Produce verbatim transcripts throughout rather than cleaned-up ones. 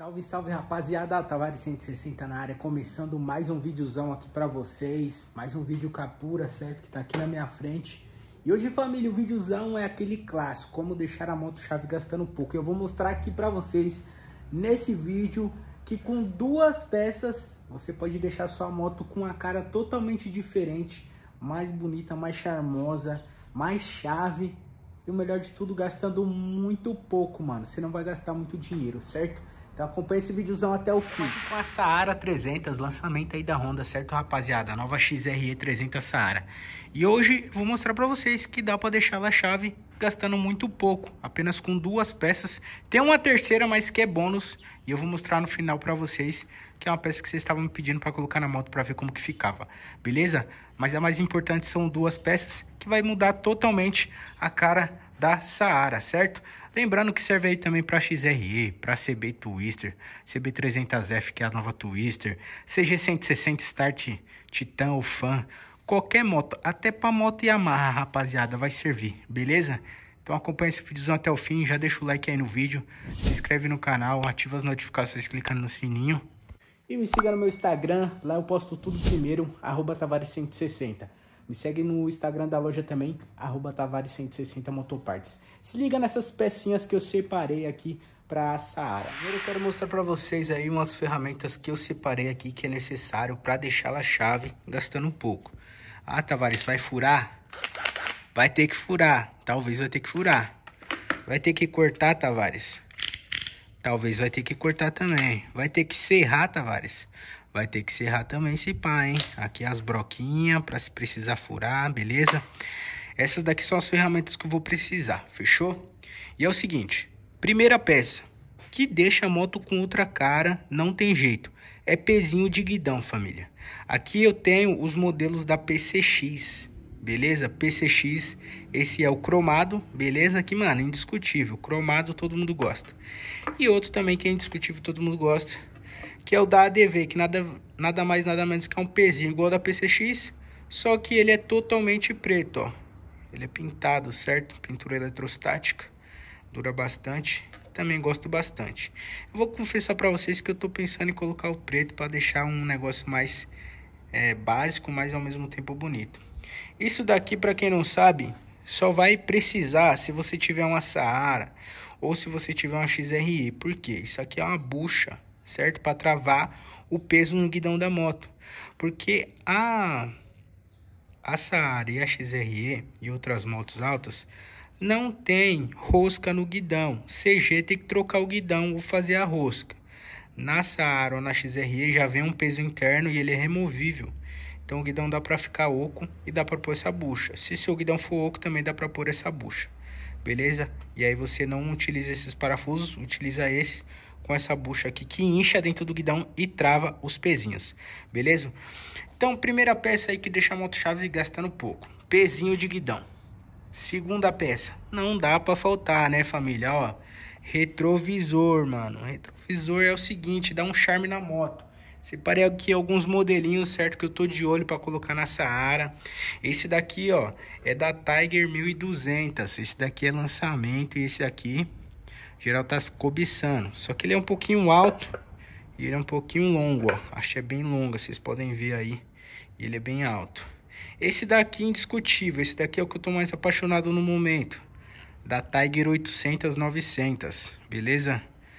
Salve, salve rapaziada, Tavares cento e sessenta na área, começando mais um videozão aqui pra vocês, mais um vídeo capura, certo, que tá aqui na minha frente. E hoje, família, o videozão é aquele clássico, como deixar a moto-chave gastando pouco. Eu vou mostrar aqui pra vocês, nesse vídeo, que com duas peças, você pode deixar sua moto com uma cara totalmente diferente, mais bonita, mais charmosa, mais chave. E o melhor de tudo, gastando muito pouco, mano. Você não vai gastar muito dinheiro, certo? Então acompanha esse videozão até o fim. Aqui com a Saara trezentos, lançamento aí da Honda, certo, rapaziada? A nova X R E trezentos Saara. E hoje eu vou mostrar pra vocês que dá pra deixar ela a chave gastando muito pouco, apenas com duas peças. Tem uma terceira, mas que é bônus, e eu vou mostrar no final pra vocês, que é uma peça que vocês estavam me pedindo pra colocar na moto pra ver como que ficava, beleza? Mas a mais importante são duas peças, que vai mudar totalmente a cara da Saara, certo? Lembrando que serve aí também para X R E, para C B Twister, C B trezentos F, que é a nova Twister, C G cento e sessenta Start Titan ou Fan, qualquer moto, até para moto Yamaha, rapaziada, vai servir, beleza? Então acompanha esse vídeo até o fim, já deixa o like aí no vídeo, se inscreve no canal, ativa as notificações clicando no sininho. E me siga no meu Instagram, lá eu posto tudo primeiro, arroba Tavares cento e sessenta. Me segue no Instagram da loja também, arroba Tavares cento e sessenta Motopartes. Se liga nessas pecinhas que eu separei aqui para a Saara. Primeiro eu quero mostrar para vocês aí umas ferramentas que eu separei aqui que é necessário para deixar a chave gastando um pouco. Ah, Tavares, vai furar? Vai ter que furar, talvez vai ter que furar. Vai ter que cortar, Tavares? Talvez vai ter que cortar também. Vai ter que serrar, Tavares? Vai ter que serrar também esse pá, hein? Aqui as broquinhas para se precisar furar, beleza? Essas daqui são as ferramentas que eu vou precisar, fechou? E é o seguinte, primeira peça, que deixa a moto com outra cara, não tem jeito. É pezinho de guidão, família. Aqui eu tenho os modelos da P C X, beleza? P C X, esse é o cromado, beleza? Que, mano, indiscutível. Cromado todo mundo gosta. E outro também que é indiscutível, todo mundo gosta, que é o da A D V, que nada, nada mais, nada menos que é um pezinho igual da P C X, só que ele é totalmente preto, ó. Ele é pintado, certo? Pintura eletrostática, dura bastante, também gosto bastante. Eu vou confessar pra vocês que eu tô pensando em colocar o preto pra deixar um negócio mais é, básico, mas ao mesmo tempo bonito. Isso daqui, pra quem não sabe, só vai precisar se você tiver uma Saara ou se você tiver uma X R E. Por quê? Isso aqui é uma bucha, certo? Para travar o peso no guidão da moto. Porque a, a Saara e a X R E e outras motos altas não tem rosca no guidão. C G tem que trocar o guidão ou fazer a rosca. Na Saara ou na X R E já vem um peso interno e ele é removível. Então o guidão dá para ficar oco e dá para pôr essa bucha. Se seu guidão for oco, também dá para pôr essa bucha. Beleza? E aí você não utiliza esses parafusos, utiliza esses com essa bucha aqui que incha dentro do guidão e trava os pezinhos, beleza? Então, primeira peça aí que deixa a moto-chave gastando pouco, pezinho de guidão. Segunda peça, não dá pra faltar, né, família? Ó, retrovisor, mano. Retrovisor é o seguinte, dá um charme na moto. Separei aqui alguns modelinhos, certo, que eu tô de olho para colocar na Saara. Esse daqui, ó, é da Tiger mil e duzentos. Esse daqui é lançamento e esse daqui geral tá cobiçando. Só que ele é um pouquinho alto e ele é um pouquinho longo, ó. Acho que é bem longo, vocês podem ver aí. Ele é bem alto. Esse daqui indiscutível, esse daqui é o que eu tô mais apaixonado no momento. Da Tiger oitocentos, novecentos, beleza?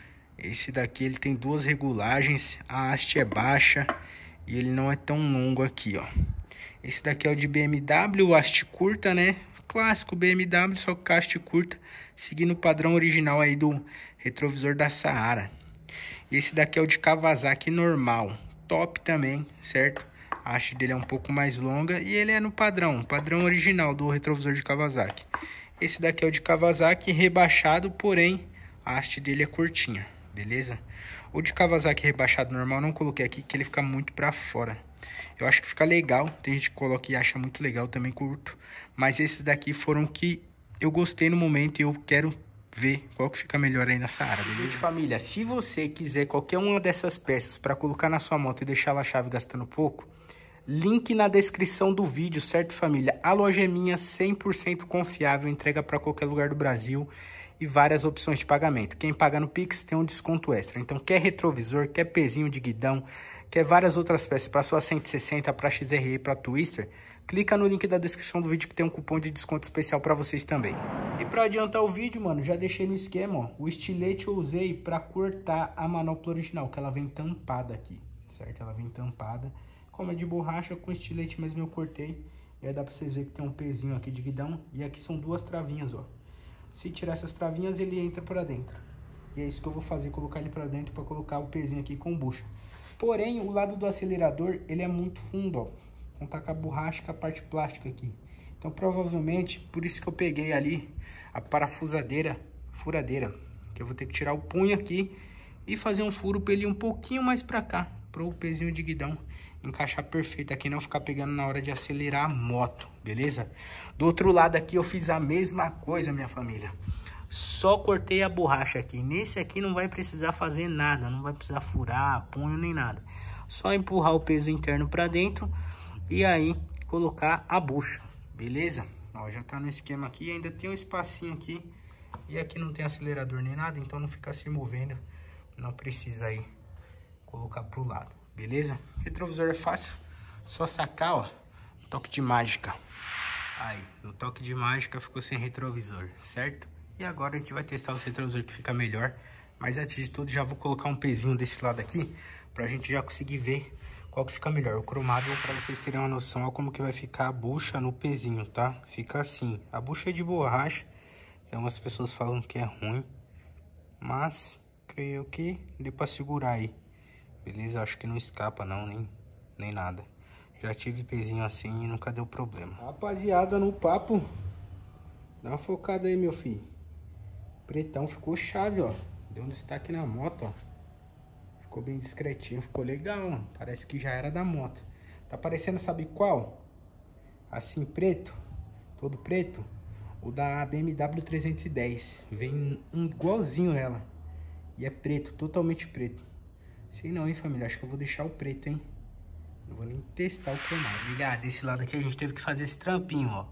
Esse daqui ele tem duas regulagens, a haste é baixa e ele não é tão longo aqui, ó. Esse daqui é o de B M W, haste curta, né? Clássico B M W, só que haste curta, seguindo o padrão original aí do retrovisor da Saara. Esse daqui é o de Kawasaki normal, top também, certo? A haste dele é um pouco mais longa e ele é no padrão, padrão original do retrovisor de Kawasaki. Esse daqui é o de Kawasaki rebaixado, porém a haste dele é curtinha. Beleza? O de Kawasaki rebaixado normal não coloquei aqui, que ele fica muito pra fora. Eu acho que fica legal, tem gente que coloca e acha muito legal, também curto. Mas esses daqui foram que eu gostei no momento e eu quero ver qual que fica melhor aí na Saara, beleza? Gente, família, se você quiser qualquer uma dessas peças pra colocar na sua moto e deixar ela a chave gastando pouco, link na descrição do vídeo, certo, família? A loja é minha, cem por cento confiável, entrega pra qualquer lugar do Brasil. e várias opções de pagamento. Quem paga no Pix tem um desconto extra. Então, quer retrovisor, quer pezinho de guidão, quer várias outras peças para sua cento e sessenta, para X R E, para Twister, clica no link da descrição do vídeo que tem um cupom de desconto especial para vocês também. E para adiantar o vídeo, mano, já deixei no esquema, ó, o estilete eu usei para cortar a manopla original, que ela vem tampada aqui, certo? Ela vem tampada. Como é de borracha, com estilete mesmo eu cortei. E aí dá para vocês verem que tem um pezinho aqui de guidão. E aqui são duas travinhas, ó. Se tirar essas travinhas, ele entra para dentro. E é isso que eu vou fazer, colocar ele para dentro para colocar o pezinho aqui com bucha. Porém, o lado do acelerador, ele é muito fundo, ó. Contar com a borracha, com a parte plástica aqui. Então, provavelmente, por isso que eu peguei ali a parafusadeira, furadeira. Que eu vou ter que tirar o punho aqui e fazer um furo para ele ir um pouquinho mais para cá. Para o pezinho de guidão encaixar perfeito aqui, não ficar pegando na hora de acelerar a moto, beleza? Do outro lado aqui eu fiz a mesma coisa, minha família. Só cortei a borracha aqui. Nesse aqui não vai precisar fazer nada, não vai precisar furar punho nem nada. Só empurrar o peso interno para dentro e aí colocar a bucha, beleza? Ó, já tá no esquema aqui, ainda tem um espacinho aqui e aqui não tem acelerador nem nada, então não fica se movendo, não precisa aí colocar pro lado, beleza? Retrovisor é fácil, só sacar, ó, toque de mágica. Aí, no toque de mágica ficou sem retrovisor, certo? E agora a gente vai testar os retrovisores que fica melhor. Mas antes de tudo, já vou colocar um pezinho desse lado aqui, pra gente já conseguir ver qual que fica melhor. O cromado, pra vocês terem uma noção, ó, como que vai ficar a bucha no pezinho, tá? Fica assim, a bucha é de borracha, tem umas pessoas falam que é ruim, mas creio que dê pra segurar aí. Beleza? Acho que não escapa não, nem, nem nada. Já tive pezinho assim e nunca deu problema. Rapaziada, no papo, dá uma focada aí, meu filho. Pretão ficou chave, ó. Deu um destaque na moto, ó. Ficou bem discretinho, ficou legal, ó. Parece que já era da moto. Tá parecendo, sabe qual? Assim, preto, todo preto. O da B M W trezentos e dez. Vem um igualzinho nela. E é preto, totalmente preto. Sei não, hein, família? Acho que eu vou deixar o preto, hein? Não vou nem testar o cromado. Família, desse lado aqui a gente teve que fazer esse trampinho, ó.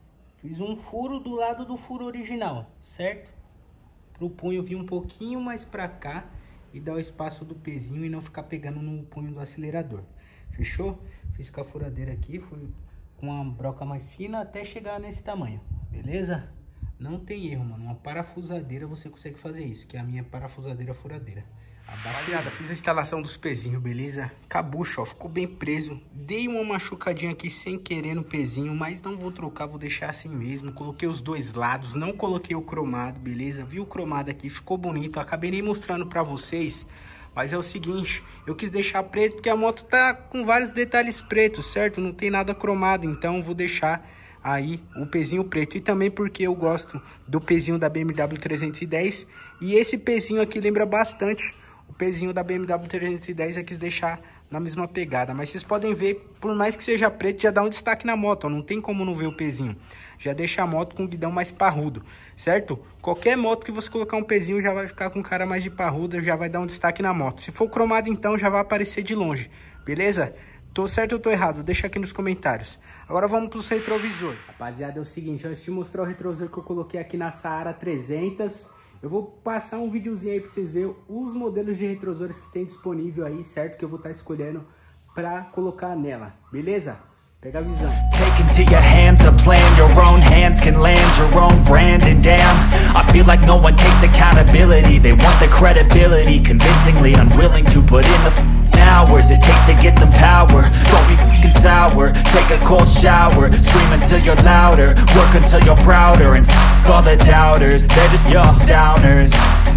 Fiz um furo do lado do furo original, certo? Pro punho vir um pouquinho mais pra cá e dar o espaço do pezinho e não ficar pegando no punho do acelerador. Fechou? Fiz com a furadeira aqui, fui com uma broca mais fina até chegar nesse tamanho, beleza? Não tem erro, mano. Uma parafusadeira você consegue fazer isso, que é a minha parafusadeira furadeira. Rapaziada, fiz a instalação dos pezinhos, beleza? Cabucho, ó, ficou bem preso. Dei uma machucadinha aqui sem querer no pezinho, mas não vou trocar, vou deixar assim mesmo. Coloquei os dois lados, não coloquei o cromado, beleza? Viu o cromado aqui, ficou bonito. Acabei nem mostrando pra vocês, mas é o seguinte, eu quis deixar preto porque a moto tá com vários detalhes pretos, certo? Não tem nada cromado, então vou deixar aí o pezinho preto. E também porque eu gosto do pezinho da B M W trezentos e dez. E esse pezinho aqui lembra bastante o pezinho da B M W trezentos e dez. Eu quis deixar na mesma pegada. Mas vocês podem ver, por mais que seja preto, já dá um destaque na moto, ó. Não tem como não ver o pezinho. Já deixa a moto com o guidão mais parrudo, certo? Qualquer moto que você colocar um pezinho já vai ficar com cara mais de parruda, já vai dar um destaque na moto. Se for cromado, então, já vai aparecer de longe, beleza? Tô certo ou tô errado? Deixa aqui nos comentários. Agora vamos pro retrovisor. Rapaziada, é o seguinte, antes de mostrar o retrovisor que eu coloquei aqui na Saara trezentos, eu vou passar um videozinho aí pra vocês verem os modelos de retrovisores que tem disponível aí, certo? Que eu vou estar escolhendo pra colocar nela, beleza? Pega a visão. Take into your hands a plan, your own hands can land your own brand. And damn, I feel like no one takes accountability. They want the credibility, convincingly unwilling to put in the f***ing hours it takes to get some power. Don't be f***ing sour, take a cold shower. Scream until you're louder, work until you're prouder. And f*** all the doubters, they're just your downers.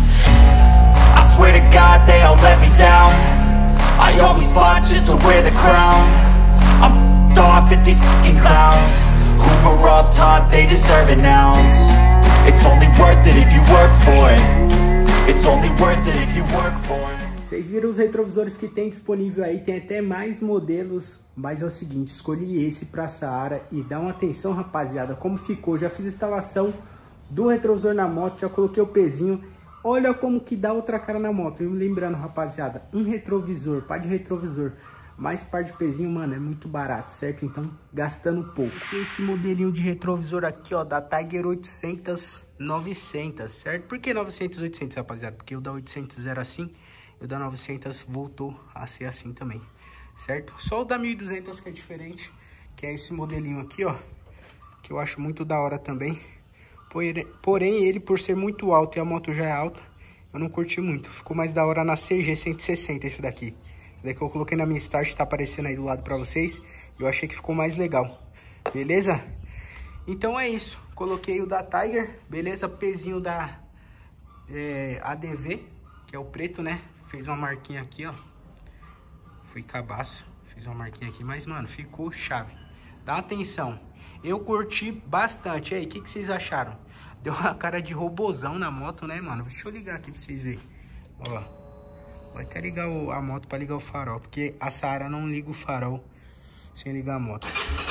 I swear to God they all let me down. I always fought just to wear the crown. I'm off at these fucking clowns who were all taught they deserve an ounce. It's only worth it if you work for it. It's only worth it if you work for it. Vocês viram os retrovisores que tem disponível aí, tem até mais modelos, mas é o seguinte, escolhi esse pra Saara e dá uma atenção, rapaziada, como ficou. Já fiz a instalação do retrovisor na moto, já coloquei o pezinho. Olha como que dá outra cara na moto. E lembrando, rapaziada, um retrovisor, pá de retrovisor, Mas par de pezinho, mano, é muito barato, certo? Então, gastando pouco. Tem esse modelinho de retrovisor aqui, ó, da Tiger oitocentos, novecentos, certo? Por que novecentos, oitocentos, rapaziada? Porque o da oitocentos era assim, e o da novecentos voltou a ser assim também, certo? Só o da mil e duzentos que é diferente, que é esse modelinho aqui, ó, que eu acho muito da hora também. Porém, ele, por ser muito alto e a moto já é alta, eu não curti muito. Ficou mais da hora na C G cento e sessenta esse daqui. Daí que eu coloquei na minha start, tá aparecendo aí do lado pra vocês. E eu achei que ficou mais legal. Beleza? Então é isso. Coloquei o da Tiger. Beleza? Pezinho da é, A D V, que é o preto, né? Fez uma marquinha aqui, ó. Foi cabaço. Fiz uma marquinha aqui, mas, mano, ficou chave. Dá atenção. Eu curti bastante. E aí, o que, que vocês acharam? Deu uma cara de robozão na moto, né, mano? Deixa eu ligar aqui pra vocês verem. Ó. Vai até ligar o, a moto pra ligar o farol, porque a Saara não liga o farol sem ligar a moto.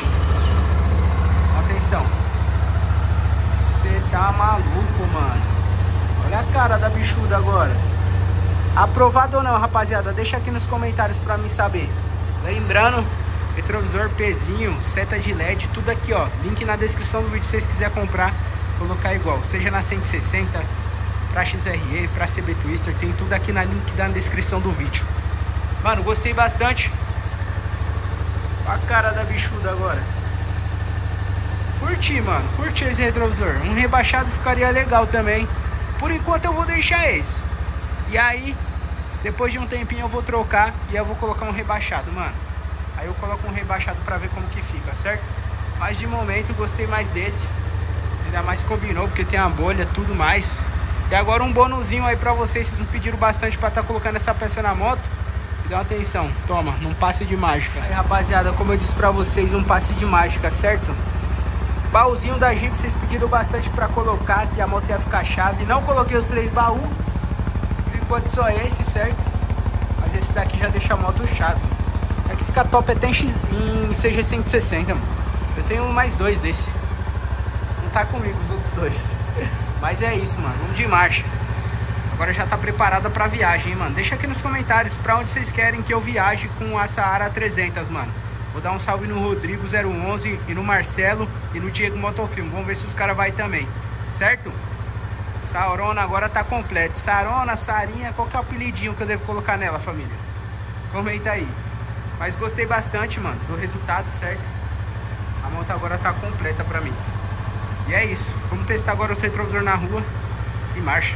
Atenção. Você tá maluco, mano. Olha a cara da bichuda agora. Aprovado ou não, rapaziada? Deixa aqui nos comentários pra mim saber. Lembrando, retrovisor, pezinho, seta de L E D, tudo aqui, ó. Link na descrição do vídeo se vocês quiserem comprar, colocar igual. Seja na cento e sessenta... pra X R E, pra C B Twister, tem tudo aqui na link na descrição do vídeo. Mano, gostei bastante. A cara da bichuda agora. Curti, mano, curti esse retrovisor. Um rebaixado ficaria legal também. Por enquanto eu vou deixar esse. E aí, depois de um tempinho eu vou trocar e eu vou colocar um rebaixado, mano. Aí eu coloco um rebaixado pra ver como que fica, certo? Mas de momento gostei mais desse. Ainda mais combinou, porque tem a bolha, tudo mais. E agora um bonuzinho aí pra vocês, vocês me pediram bastante pra estar tá colocando essa peça na moto. E dá uma atenção, toma, num passe de mágica. Aí, rapaziada, como eu disse pra vocês, um passe de mágica, certo? Baúzinho da Jeep, vocês pediram bastante pra colocar, que a moto ia ficar chave. Não coloquei os três baús, por enquanto só esse, certo? Mas esse daqui já deixa a moto chave. É que fica top até em, X, em C G cento e sessenta, mano. Eu tenho mais dois desse. Não tá comigo os outros dois. Mas é isso, mano, vamos de marcha. Agora já tá preparada pra viagem, hein, mano. Deixa aqui nos comentários pra onde vocês querem que eu viaje com a Saara trezentos, mano. Vou dar um salve no Rodrigo zero onze e no Marcelo e no Diego Motofilm. Vamos ver se os caras vai também, certo? Saurona agora tá completo. Sarona, Sarinha, qual que é o apelidinho que eu devo colocar nela, família? Comenta aí. Mas gostei bastante, mano, do resultado, certo? A moto agora tá completa pra mim. E é isso, vamos testar agora o retrovisor na rua e marcha.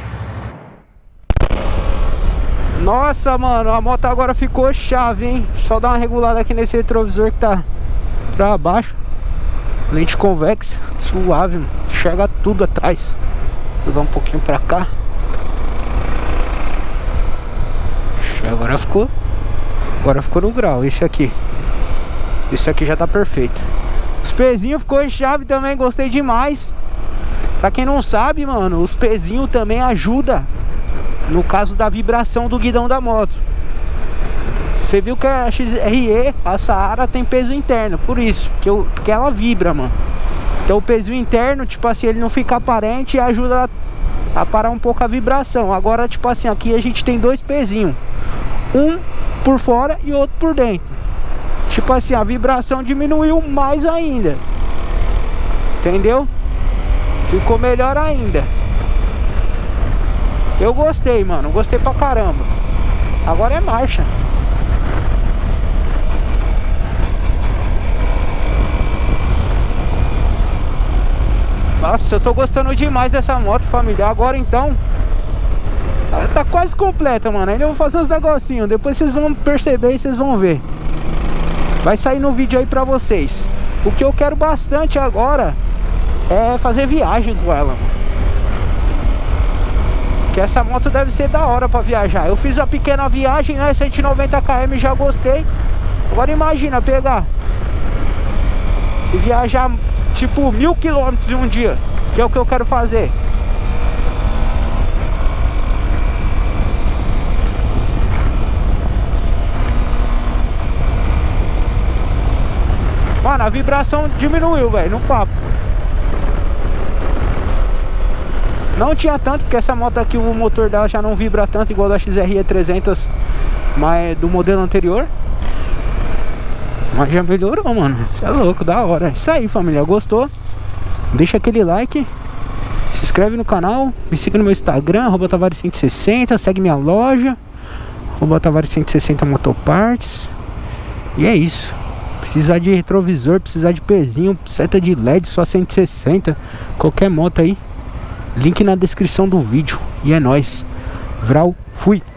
Nossa, mano, a moto agora ficou chave, hein? Só dar uma regulada aqui nesse retrovisor que tá pra baixo. Lente convexa, suave, mano. Enxerga tudo atrás. Vou dar um pouquinho pra cá. Agora ficou. Agora ficou no grau, esse aqui. Esse aqui já tá perfeito. Os pezinhos ficou chave também, gostei demais. Pra quem não sabe, mano, os pezinhos também ajudam no caso da vibração do guidão da moto. Você viu que a X R E, a Saara, tem peso interno, por isso, porque, eu, porque ela vibra, mano. Então o peso interno, tipo assim, ele não fica aparente e ajuda a, a parar um pouco a vibração. Agora, tipo assim, aqui a gente tem dois pezinhos. Um por fora e outro por dentro. Tipo assim, a vibração diminuiu mais ainda. Entendeu? Ficou melhor ainda. Eu gostei, mano. Gostei pra caramba. Agora é marcha. Nossa, eu tô gostando demais dessa moto, família. Agora então, ela tá quase completa, mano. Ainda vou fazer uns negocinhos. Depois vocês vão perceber e vocês vão ver. Vai sair no vídeo aí pra vocês. O que eu quero bastante agora é fazer viagem com ela, mano. Que essa moto deve ser da hora pra viajar. Eu fiz a pequena viagem, né, cento e noventa quilômetros, já gostei. Agora imagina pegar e viajar tipo mil quilômetros em um dia, que é o que eu quero fazer. Mano, a vibração diminuiu, velho, no papo. Não tinha tanto, porque essa moto aqui, o motor dela já não vibra tanto igual da X R E trezentos, mas do modelo anterior. Mas já melhorou, mano. Isso é louco, da hora. Isso aí, família. Gostou? Deixa aquele like. Se inscreve no canal. Me siga no meu Instagram, arroba Tavares cento e sessenta. Segue minha loja, arroba Tavares cento e sessenta Motopartes. E é isso. Precisar de retrovisor, precisar de pezinho, seta de L E D, só cento e sessenta. Qualquer moto aí, link na descrição do vídeo. E é nóis. Vral, fui.